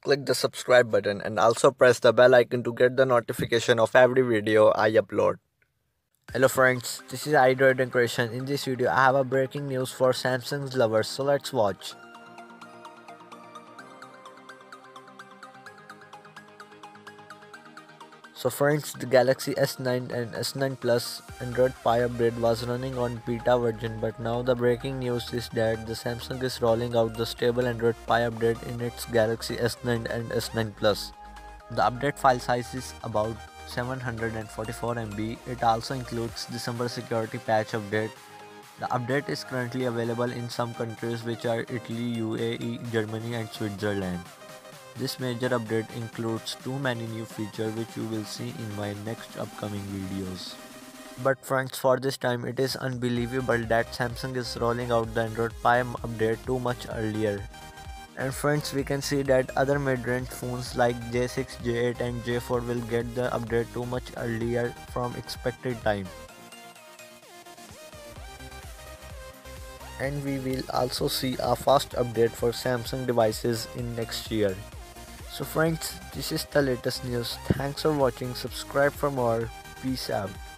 click the subscribe button and also press the bell icon to get the notification of every video I upload. Hello friends, this is Android and Creation. In this video I have a breaking news for Samsung's lovers, so let's watch. So friends, the Galaxy S9 and S9 Plus Android Pie update was running on beta version, but now the breaking news is that the Samsung is rolling out the stable Android Pie update in its Galaxy S9 and S9 Plus. The update file size is about 744 MB. It also includes December security patch update. The update is currently available in some countries which are Italy, UAE, Germany and Switzerland. This major update includes too many new features which you will see in my next upcoming videos. But friends, for this time it is unbelievable that Samsung is rolling out the Android Pie update too much earlier. And friends, we can see that other mid-range phones like J6, J8 and J4 will get the update too much earlier from expected time. And we will also see a fast update for Samsung devices in next year. So friends, this is the latest news. Thanks for watching. Subscribe for more. Peace out.